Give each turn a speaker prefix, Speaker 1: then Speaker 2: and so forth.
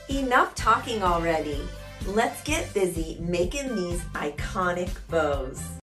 Speaker 1: Enough talking already. Let's get busy making these iconic bows.